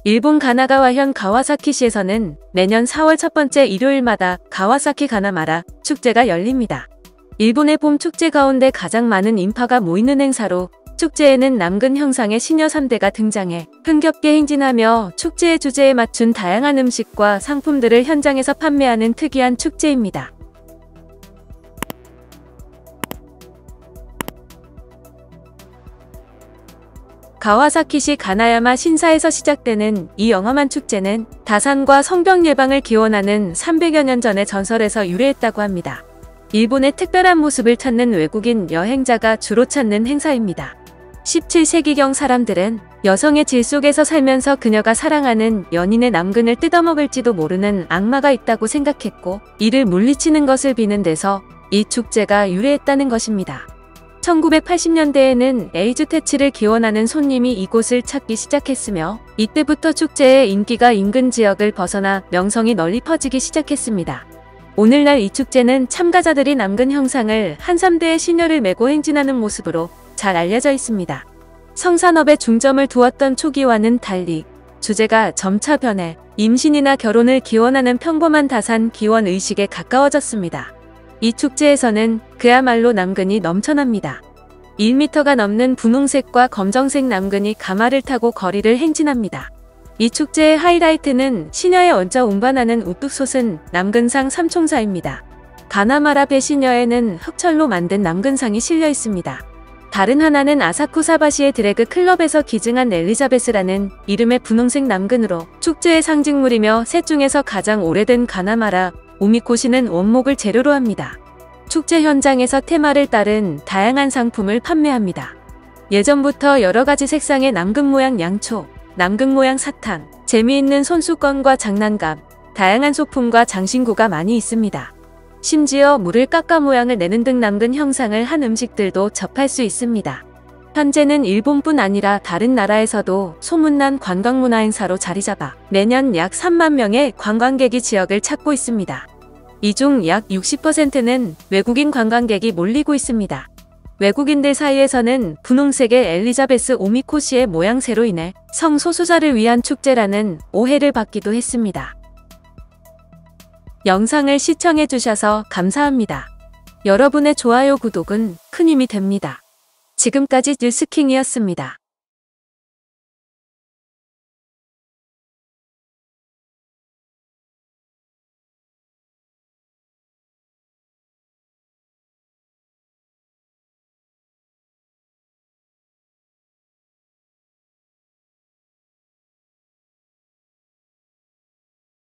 일본 가나가와현 가와사키시에서는 매년 4월 첫 번째 일요일마다 가와사키 가나마라 축제가 열립니다. 일본의 봄 축제 가운데 가장 많은 인파가 모이는 행사로 축제에는 남근 형상의 시녀 3대가 등장해 흥겹게 행진하며 축제의 주제에 맞춘 다양한 음식과 상품들을 현장에서 판매하는 특이한 축제입니다. 가와사키시 가나야마 신사에서 시작되는 이 영험한 축제는 다산과 성병 예방을 기원하는 300여 년 전의 전설에서 유래했다고 합니다. 일본의 특별한 모습을 찾는 외국인 여행자가 주로 찾는 행사입니다. 17세기경 사람들은 여성의 질 속에서 살면서 그녀가 사랑하는 연인의 남근을 뜯어먹을지도 모르는 악마가 있다고 생각했고, 이를 물리치는 것을 비는 데서 이 축제가 유래했다는 것입니다. 1980년대에는 에이즈 퇴치를 기원하는 손님이 이곳을 찾기 시작했으며, 이때부터 축제의 인기가 인근 지역을 벗어나 명성이 널리 퍼지기 시작했습니다. 오늘날 이 축제는 참가자들이 남근 형상을 한 3대의 시녀를 메고 행진하는 모습으로 잘 알려져 있습니다. 성산업에 중점을 두었던 초기와는 달리 주제가 점차 변해 임신이나 결혼을 기원하는 평범한 다산 기원 의식에 가까워졌습니다. 이 축제에서는 그야말로 남근이 넘쳐납니다. 1m가 넘는 분홍색과 검정색 남근이 가마를 타고 거리를 행진합니다. 이 축제의 하이라이트는 시녀의 얹어 운반하는 우뚝 솟은 남근상 3총사입니다. 가나마라 배시녀에는 흑철로 만든 남근상이 실려 있습니다. 다른 하나는 아사쿠사바시의 드래그 클럽에서 기증한 엘리자베스라는 이름의 분홍색 남근으로 축제의 상징물이며 셋 중에서 가장 오래된 가나마라 오미코시는 원목을 재료로 합니다. 축제 현장에서 테마를 따른 다양한 상품을 판매합니다. 예전부터 여러가지 색상의 남근 모양 양초, 남근 모양 사탕, 재미있는 손수건과 장난감, 다양한 소품과 장신구가 많이 있습니다. 심지어 물을 깎아 모양을 내는 등 남근 형상을 한 음식들도 접할 수 있습니다. 현재는 일본뿐 아니라 다른 나라에서도 소문난 관광문화 행사로 자리잡아 매년 약 3만 명의 관광객이 지역을 찾고 있습니다. 이 중 약 60%는 외국인 관광객이 몰리고 있습니다. 외국인들 사이에서는 분홍색의 엘리자베스 오미코시의 모양새로 인해 성소수자를 위한 축제라는 오해를 받기도 했습니다. 영상을 시청해주셔서 감사합니다. 여러분의 좋아요, 구독은 큰 힘이 됩니다. 지금까지 뉴스킹이었습니다.